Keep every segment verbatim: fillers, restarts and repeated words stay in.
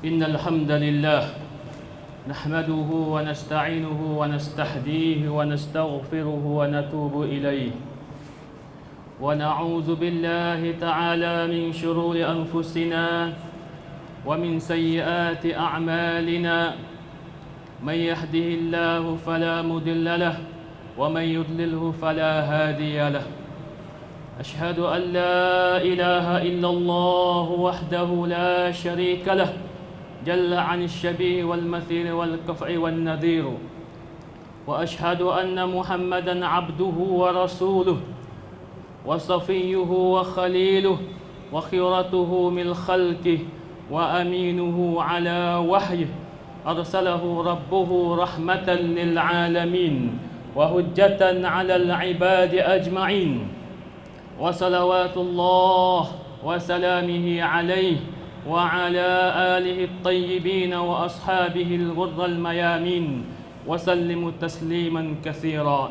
إن الحمد لله نحمده ونستعينه ونستهديه ونستغفره ونتوب إليه ونعوذ بالله تعالى من شرور أنفسنا ومن سيئات أعمالنا من يهده الله فلا مضل له ومن يضلله فلا هادي له أشهد أن لا إله إلا الله وحده لا شريك له جل عن الشبيه والمثيل والكفء والنذير وأشهد أن محمدا عبده ورسوله وصفيه وخليله وخيرته من خلقه وأمينه على وحيه أرسله ربه رحمة للعالمين وهجة على العباد أجمعين وصلوات الله وسلامه عليه وعلى آله الطيبين وأصحابه الغر الميامين وسلموا تسليما كثيرا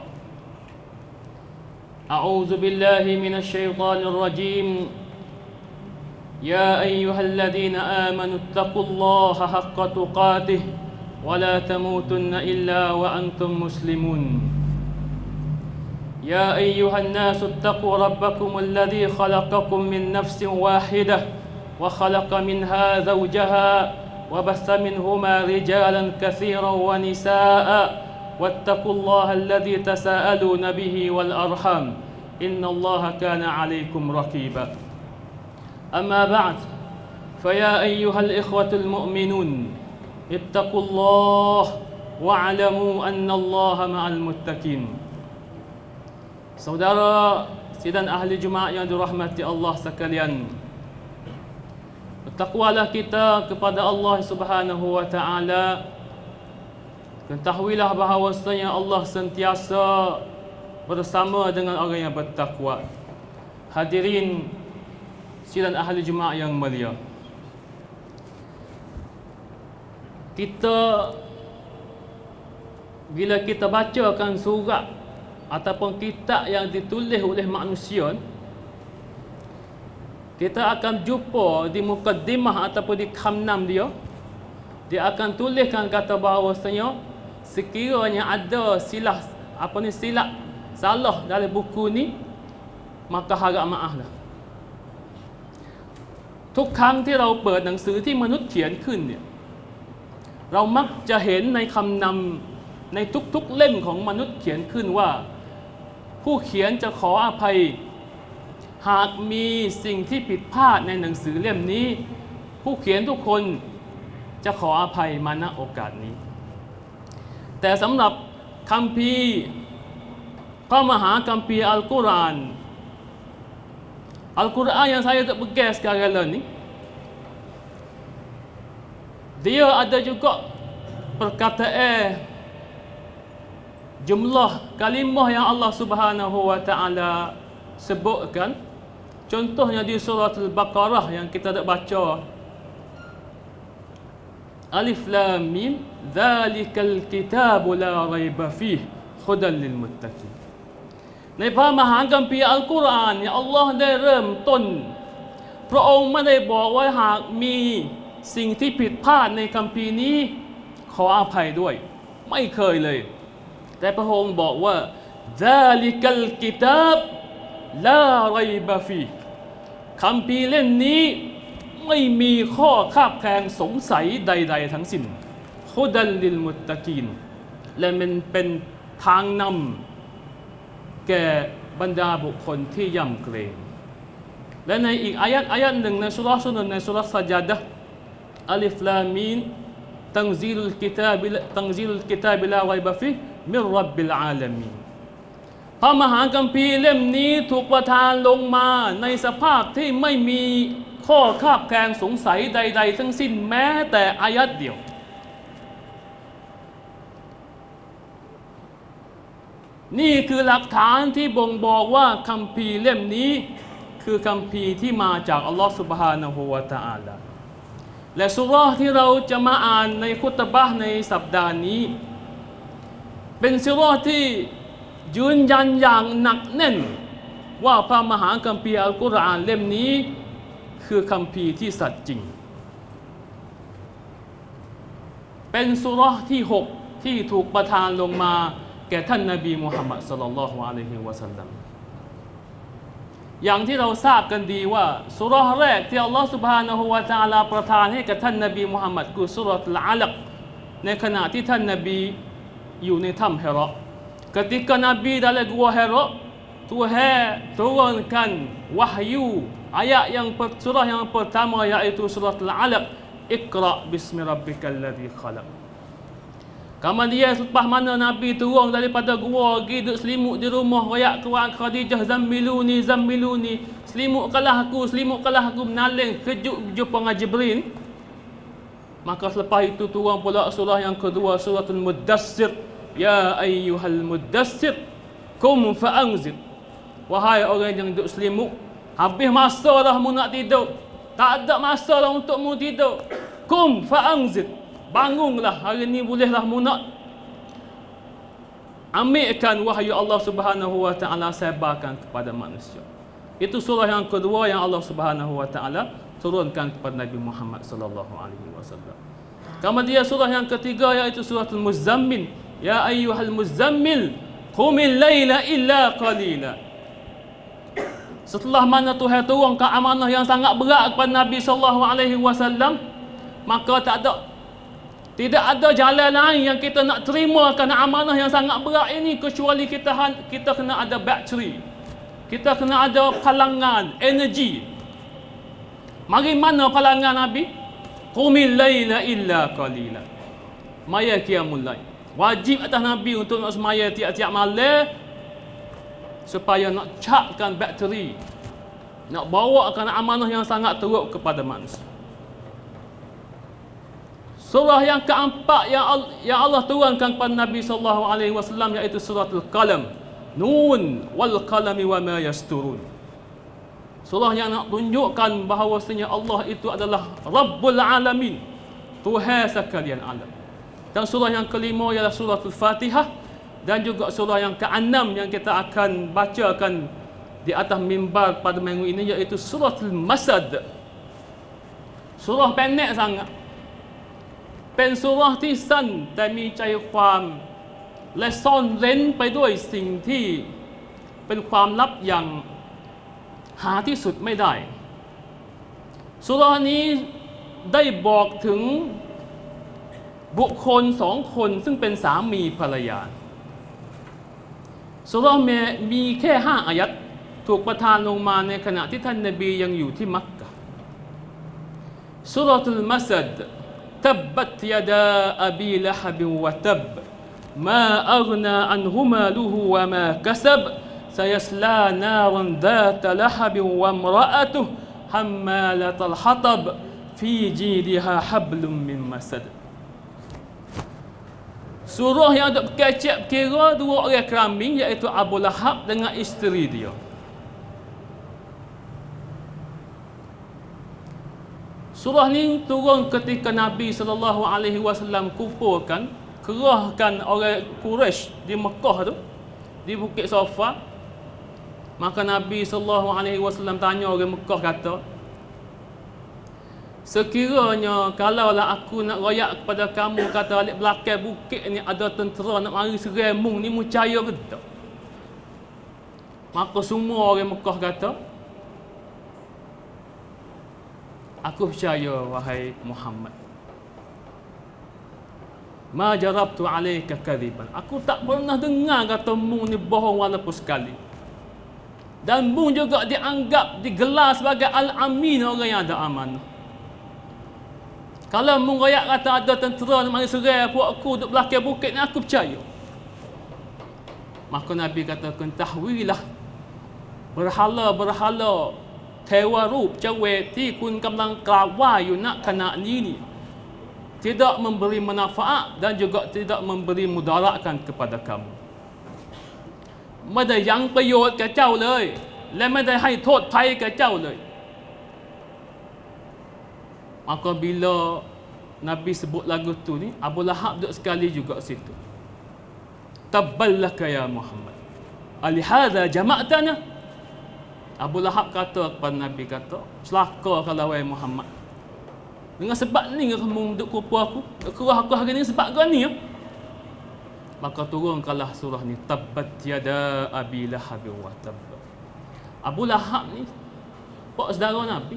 أعوذ بالله من الشيطان الرجيم يا أيها الذين آمنوا اتقوا الله حق تقاته ولا تموتن إلا وأنتم مسلمون يا أيها الناس اتقوا ربكم الذي خلقكم من نفس واحدة وخلق منها زوجها وبث منهما رجالا كثيرا ونساء واتقوا الله الذي تساءلون به والأرحام إن الله كان عليكم رقيبا أما بعد فيا أيها الإخوة المؤمنون اتقوا الله واعلموا أن الله مع المتقين. Saudara sidang ahli Jumaat yang dirahmati Allah sekalian, bertakwalah kita kepada Allah Subhanahu wa taala. Ketahuilah bahawasanya Allah sentiasa bersama dengan orang yang bertakwa. Hadirin sidang ahli Jumaat yang mulia, kita bila kita bacakan surat ataupun kitab yang ditulis oleh manusia, kita akan jumpa di mukaddimah ataupun di khamnam dia, dia akan tuliskan kata bahawasanya sekiranya ada silah apa ni silap salah dalam buku ni, maka harap maaflah. ทุกครั้งที่เราเปิดหนังสือที่มนุษย์เขียนขึ้นเนี่ยเรามักจะเห็นในคำนำในทุกๆเล่มของมนุษย์เขียนขึ้นว่าผู้เขียนจะขออภัยหากมีสิ่งที่ผิดพลาดในหนังสือเล่มนี้ผู้เขียนทุกคนจะขออภัยมาณโอกาสนี้แต่สำหรับคัมภีร์พระมหาคัมภีร์อัลกุรอานAl-Quran yang saya terpegang sekarang ni, dia ada juga perkataan jumlah kalimah yang Allah Subhanahu wa taala sebutkan. Contohnya di surah Al-Baqarah yang kita dah baca, Alif Lam Mim Dzalikal Kitabu la raiba fihi hudan lil muttaqin. ในพระมหาคัมภีร์อัลกุรอานเนี่ยอัลลอฮ์ได้เริ่มต้นพระองค์ไม่ได้บอกว่าหากมีสิ่งที่ผิดพลาดในคัมภีร์นี้ขออภัยด้วยไม่เคยเลยแต่พระองค์บอกว่าซาลิกัลกิตาบลาไรบะฟีคัมภีร์เล่มนี้ไม่มีข้อคาบแคลงสงสัยใดๆทั้งสิ้นฮุดัลลิลมุตตะกีนและมันเป็นทางนำแก่บรรดาบุคคลที่ยำเกรงและในอีกอายัดอายัดหนึ่งในสุราสุนในสุราสัจดะห์อัลิฟลามีนตังซีลุลกิตาบิตังซีลุลกิตาบิลาไรบะฟีมิรร็อบบิลอาลามีนพระมหาคัมภีร์เล่มนี้ถูกประทานลงมาในสภาพที่ไม่มีข้อคาบแคลงสงสัยใดๆทั้งสิ้นแม้แต่อายัดเดียวนี่คือหลักฐานที่บ่งบอกว่าคัมภีร์เล่มนี้คือคัมภีร์ที่มาจากอัลลอฮฺซุบฮานะฮูวะตะอาลาและซูเราะห์ที่เราจะมาอ่านในคุตบะห์ในสัปดาห์นี้เป็นซูเราะห์ที่ยืนยันอย่างหนักแน่นว่าพระมหาคัมภีร์อัลกุรอานเล่มนี้คือคัมภีร์ที่สัตย์จริงเป็นสุเราะห์ที่หกที่ถูกประทานลงมาแก่ท่านนบีมุฮัมมัดศ็อลลัลลอฮุอะลัยฮิวะซัลลัมอย่างที่เราทราบกันดีว่าสุเราะห์แรกที่อัลลอฮฺ سبحانه และ تعالى ประทานให้กับท่านนบีมุฮัมมัดคือสุเราะห์อัลอะลักในขณะที่ท่านนบีอยู่ในถ้ำฮิเราะห์ketika Nabi dalam gua Hira, Tuhan turunkan wahyu ayat yang surah yang pertama iaitu surah Al-Alaq, Iqra bismi rabbikal ladzi khalaq. Kemudian selepas mana Nabi turun daripada gua pergi duduk selimut di rumah rakyat tuan Khadijah, zammiluni zammiluni, selimutkanlah aku selimutkanlah aku, menaling kejut jumpa dengan Jibril. Maka selepas itu turun pula surah yang kedua, suratul Muddassir. Ya ayyuhal muddassir kum fa'anzir. Wahai orang yang duduk selimut, habis masa dah mu nak tidur, tak ada masa dah untuk mu tidur. Kum fa'anzir, bangunlah, hari ni bolehlah mu nak ambilkan wahyu Allah Subhanahu wa taala sebarkan kepada manusia. Itu surah yang kedua yang Allah Subhanahu wa taala turunkan kepada Nabi Muhammad sallallahu alaihi wasallam. Kemudian surah yang ketiga iaitu suratul Muzammil. Ya ayyuhal muzammil qumil laila illa qalila. Setelah mana Tuhan turunkan amanah yang sangat berat kepada Nabi sallallahu alaihi wasallam, maka tak ada tidak ada jalan lain yang kita nak terima kerana amanah yang sangat berat ini kecuali kita kita kena ada bateri. Kita kena ada palangan energi. Mari mana palangan Nabi? Qumil laila illa qalila. Maya qiyamul lail. Wajib atas Nabi untuk nak semaya tiap-tiap malam supaya nak cakkan bateri, nak bawakan amanah yang sangat teruk kepada manusia. Surah yang keempat yang Allah, yang Allah turunkan kepada Nabi sallallahu alaihi wasallam iaitu suratul Qalam. Nun wal qalami wa ma yasturun. Surah yang nak tunjukkan bahawasanya Allah itu adalah Rabbul Alamin, Tuhan sekalian alam. Dan surah yang kelima ialah surah Al-Fatihah, dan juga surah yang keenam yang kita akan bacakan di atas mimbar pada minggu ini iaitu surah Al-Masad. Surah pendek sangat. Pen surahที่สั้นแต่มีใจความและซ่อนเร้นไปด้วยสิ่งที่เป็นความลับอย่างหาที่สุดไม่ได้สุรานี้ได้บอกถึงบุคคลสองคนซึ่งเป็นสามีภรรยาสุรามีแค่ห้าอายัดถูกประทานลงมาในขณะที่ท่านนบียังอยู่ที่มักกะห์สุราตุลมัสดตับบัตยาดาอบีละฮับวะตับมาอัฆนาอันฮุมาลุฮุวะมากัซับسيصلى نارا ذات لهب وامرأته حمالة الحطب في جيدها حبل من مسد. Surah yang ada berkecek kira dua orang keramin iaitu Abu Lahab dengan isteri dia. Surah ni turun ketika Nabi sallallahu alaihi wasallam kumpulkan, kerahkan orang Quraisy di Mekah tu, di Bukit Safa. Maka Nabi sallallahu alaihi wasallam tanya orang Mekah, kata, sekiranya kalaulah aku nak royak kepada kamu, kata alik belakang bukit ni ada tentera nak mari seremung ni, mu percaya ke tak? Maka semua orang Mekah kata, aku percaya wahai Muhammad. Ma jarabtu alaika kadhiban. Aku tak pernah dengar kata mu ni bohong walaupun sekali. Dan mu juga dianggap, digelar sebagai Al-Amin, orang yang ada amanah. Kalau mu royak kata ada tentera nak mari serang puak aku duduk belakang bukit ni, aku percaya. Maka Nabi kata, ketahuilah berhala-berhala Tewa rup cewek ti kun kamlang kawai you nak kena ni tidak memberi manfaat dan juga tidak memberi mudaratkan kepada kamu. ไม่ได้ยังประโยชน์แก่เจ้าเลยและไม่ได้ให้โทษภัยแก่เจ้าเลย Maka bila Nabi sebut lagu tu ni, Abu Lahab duduk sekali juga situ. Tabballaka ya Muhammad, alihadha jama'tana. Abu Lahab kata kepada Nabi, kata, celaka kalau wahai Muhammad, Dengan sebab ni kamu duk kupu aku, kerah aku hari ni sebab kau ni ya. Maka turunkanlah surah ni, tabbat yada abi lahab wa tab. Abu Lahab ni pak saudara Nabi.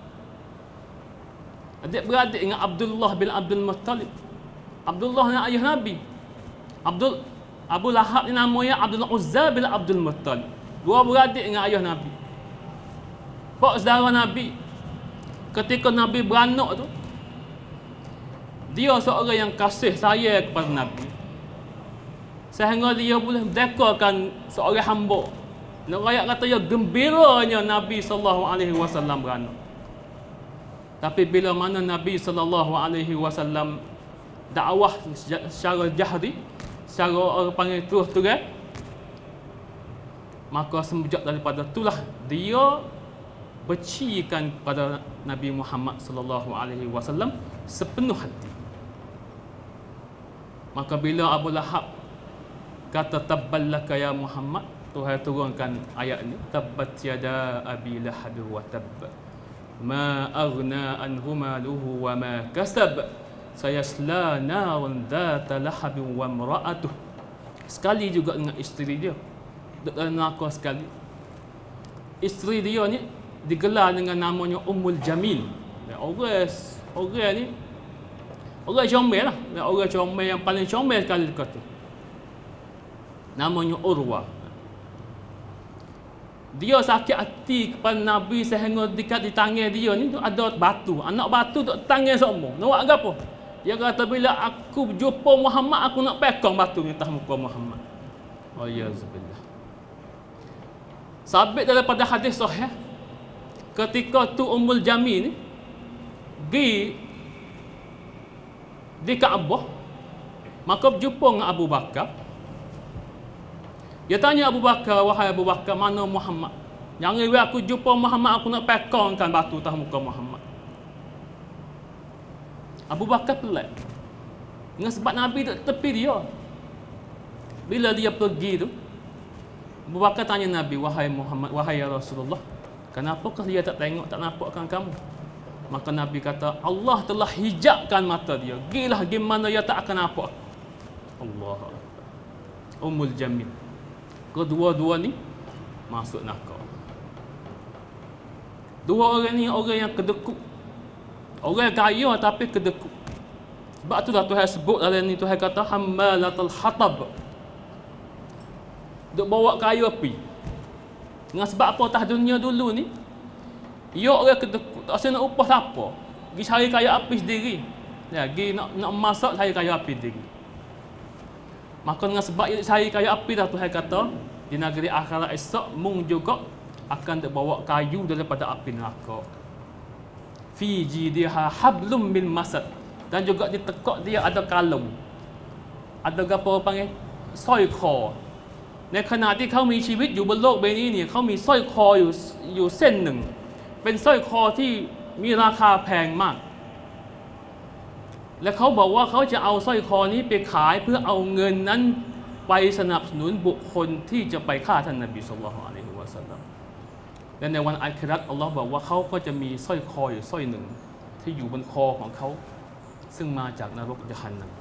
Adik-beradik dengan Abdullah bin Abdul Muttalib. Abdullah ni ayah Nabi. Abdul Abu Lahab ni namanya Abdul Uzza bin Abdul Muttalib. Dua beradik dengan ayah Nabi. Pak saudara Nabi. Ketika Nabi beranak tu, dia seorang yang kasih sayang kepada Nabi, sehingga dia boleh mendekorkan seorang hamba. Nak rakyat kata ya gembiranya Nabi sallallahu alaihi wasallam beranak. Tapi bila mana Nabi sallallahu alaihi wasallam dakwah secara jahri, secara orang panggil terus terang, maka semenjak daripada itulah dia bercikan kepada Nabi Muhammad sallallahu alaihi wasallam sepenuh hati. Maka bila Abu Lahab kata tabballaka ya Muhammad, Tuhan turunkan ayat ini, tabbat yada abi lahab wa tabb ma aghna anhu maluhu wa ma kasab sayasla narun dhata lahab wa imra'atuh. Sekali juga dengan isteri dia, dalam neraka sekali. Isteri dia ni digelar dengan namanya Ummul Jamil. Orang orang ni orang comel lah, orang comel yang paling comel sekali dekat tu. Namanya Urwah. Dia sakit hati kepada Nabi sehingga dekat di tangan dia ni tu ada batu. Anak batu tu tangan semua. Nak buat apa? Dia kata bila aku jumpa Muhammad, aku nak pekong batu ni atas muka Muhammad. Oh ya zubillah. Sabit daripada hadis sahih, ketika tu Ummul Jamil ni pergi di Kaabah, maka berjumpa dengan Abu Bakar. Dia tanya Abu Bakar, wahai Abu Bakar, mana Muhammad? Jangan bila aku jumpa Muhammad, aku nak pekongkan batu atas muka Muhammad. Abu Bakar pelik. Dengan sebab Nabi duduk tepi dia. Bila dia pergi tu, Abu Bakar tanya Nabi, wahai Muhammad, wahai ya Rasulullah, kenapa dia tak tengok, tak nampakkan kamu? Maka Nabi kata, Allah telah hijabkan mata dia. Gilah gimana dia tak akan nampak. Allah. Ummul Jamil. Kedua-dua ni masuk neraka. Dua orang ni orang yang kedekut. Orang kaya tapi kedekut. Sebab tu dah Tuhan sebut dalam ni, Tuhan kata hammalatul hatab. Duk bawa kayu api. Dengan sebab apa atas dunia dulu ni, ia orang kedekut, tak rasa nak upah siapa. Pergi cari kayu api sendiri. Ya, pergi nak, nak masak cari kayu api sendiri. Maka dengan sebab ia cari kayu api dah Tuhan kata, di negeri akhirat esok mung juga akan dibawa kayu daripada api neraka. Fi jidiha hablum min masad. Dan juga di tekak dia ada kalung. Ada apa panggil? Soi kho. ในขณะที่เขามีชีวิตอยู่บนโลกใบนี้เนี่ยเขามีสร้อยคออยู่อยู่เส้นหนึ่งเป็นสร้อยคอที่มีราคาแพงมากและเขาบอกว่าเขาจะเอาสร้อยคอนี้ไปขายเพื่อเอาเงินนั้นไปสนับสนุนบุคคลที่จะไปฆ่าท่านนบีศ็อลลัลลอฮุอะลัยฮิวะซัลลัมและในวันอาคิเราะห์อัลลอฮ์บอกว่าเขาก็จะมีสร้อยคออยู่สร้อยหนึ่งที่อยู่บนคอของเขาซึ่งมาจากนรกญะฮันนัม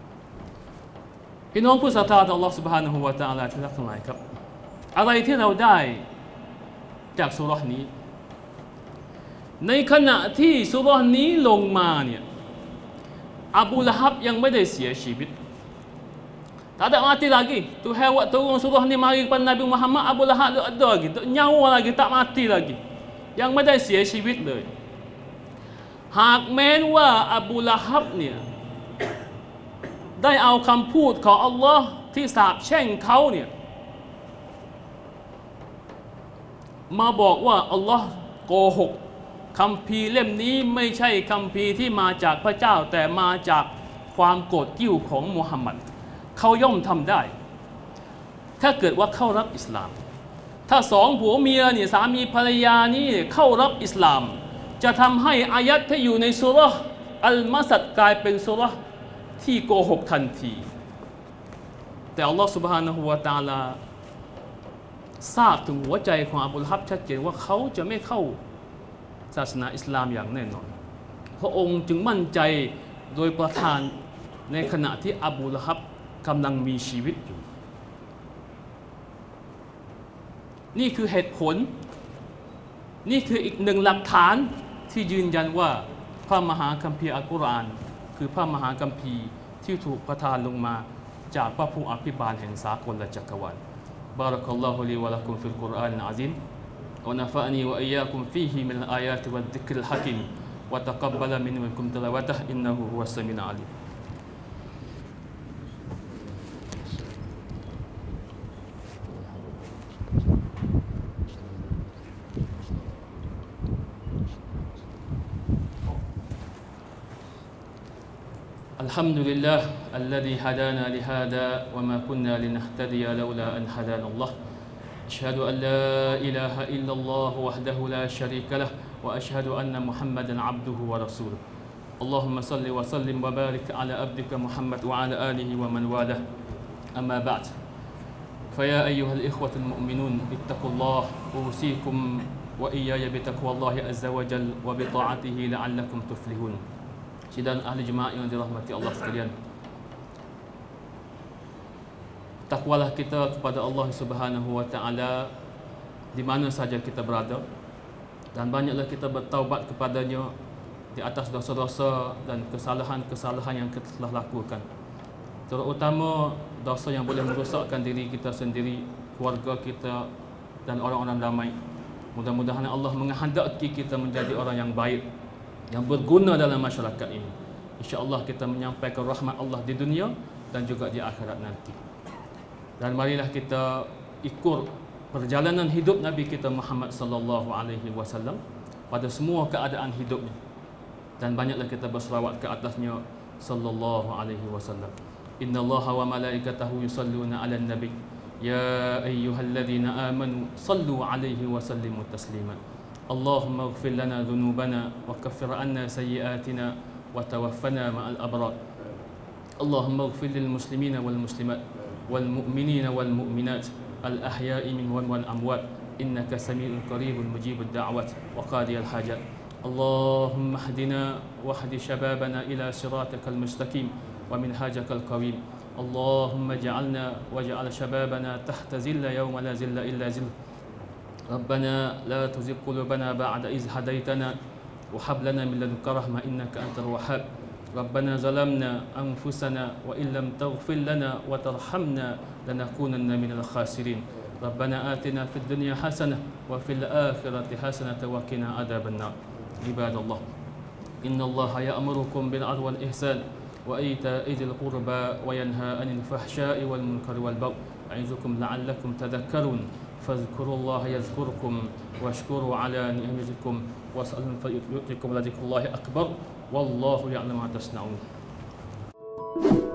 พี่น้องผู้ศรัทธาต่อ Allah Subhanahu wa Taala ที่รักทั้งหลายครับอะไรที่เราได้จากซูเราะห์นี้ในขณะที่ซูเราะห์นี้ลงมาเนี่ยอบูละฮับยังไม่ได้เสียชีวิต tak ada mati lagi Tuhan waktu turun surah ni mari kepada Nabi Muhammad Abu Lahab ada lagi tak nyawa lagi tak mati lagi ยังไม่ได้เสียชีวิตเลยหากแม้นว่าอบูละฮับเนี่ยได้เอาคำพูดของอัลลอฮ์ที่สาปแช่งเขาเนี่ยมาบอกว่าอัลลอฮ์โกหกคัมภีร์เล่มนี้ไม่ใช่คัมภีร์ที่มาจากพระเจ้าแต่มาจากความโกรธกิ้วของมุฮัมมัดเขาย่อมทำได้ถ้าเกิดว่าเข้ารับอิสลามถ้าสองผัวเมียเนี่ยสามีภรรยานี่เข้ารับอิสลามจะทำให้อายัดที่อยู่ในซูเราะห์อัลมัสดกลายเป็นซูเราะห์ที่โกหกทันทีแต่อัลลอฮฺ سبحانه และ تعالى ทราบถึงหัวใจของอบูละฮับชัดเจนว่าเขาจะไม่เข้าศาสนาอิสลามอย่างแน่นอนพระองค์จึงมั่นใจโดยประทานในขณะที่อบูละฮับกำลังมีชีวิตอยู่นี่คือเหตุผลนี่คืออีกหนึ่งหลักฐานที่ยืนยันว่าพระมหาคัมภีร์อัลกุรอานคือพระมหาคัมภีร์ที่ถูกประทานลงมาจากพระผู้อภิบาลแห่งสากลและจักรวาลบารักัลลอฮุลีวะละกุมฟิลกุรอานอะซีมวะนะฟะอะนีวะอียากุมฟีฮิมินอายาติวัดซิกริลฮะกีมวะตะกับบะละมินวะกุมติลาวะตะฮ์อินนะฮูฮุวัสสะมีอุลอะลีมالحمد لله الذي هدانا لهذا وما كنا لنهتدي لولا أن هدانا الله أشهد أن لا إله إلا الله وحده لا شريك له وأشهد أن محمدا عبده ورسوله اللهم صل وسلم وبارك على عبدك محمد وعلى آله ومن والاه أما بعد فيا أيها الإخوة المؤمنون اتقوا الله أوصيكم وإياي بتقوى الله عز وجل وبطاعته لعلكم تفلحون sidang ahli jemaah yang dirahmati Allah sekalian, takwalah kita kepada Allah Subhanahu wa taala di mana saja kita berada, dan banyaklah kita bertaubat kepadanya di atas dosa-dosa dan kesalahan-kesalahan yang kita telah lakukan, terutama dosa yang boleh merosakkan diri kita sendiri, keluarga kita dan orang-orang ramai. Mudah-mudahan Allah menghendaki kita menjadi orang yang baik, yang berguna dalam masyarakat ini. InsyaAllah kita menyampaikan rahmat Allah di dunia dan juga di akhirat nanti. Dan marilah kita ikut perjalanan hidup Nabi kita Muhammad sallallahu alaihi wasallam pada semua keadaan hidupnya, dan banyaklah kita berselawat ke atasnya sallallahu alaihi wasallam. Innallaha wa malaikatahu yusalluna 'alan nabi ya ayyuhalladzina amanu sallu 'alaihi wa sallimu taslima. اللهم اغفر لنا ذنوبنا وكفر عنا سيئاتنا وتوفنا مع الأبرار اللهم اغفر للمسلمين والمسلمات والمؤمنين والمؤمنات الأحياء منهم والأموات إنك سميع قريب مجيب الدعوات وقاضي الحاجات اللهم اهدنا واهد شبابنا إلى صراطك المستقيم ومنهاجك القويم اللهم اجعلنا واجعل شبابنا تحت ظل يوم لا ظل إلا ظل ربنا لا تزغ قلوبنا بعد إذ هديتنا وهب لنا من لدنك رحمة إنك أنت الوهاب ربنا ظلمنا أنفسنا وإن لم تغفر لنا وترحمنا لنكونن من الخاسرين ربنا آتنا في الدنيا حسنة وفي الآخرة حسنة وقنا عذاب النار عباد الله إن الله يأمركم بالعدل والإحسان وإيتاء ذي القربى وينهى عن الفحشاء والمنكر والبغي يعظكم لعلكم تذكرون فاذكروا الله يذكركم واشكروا على نعمتكم واسألوا فيؤتكم لذكر الله أكبر والله يعلم ما تصنعون.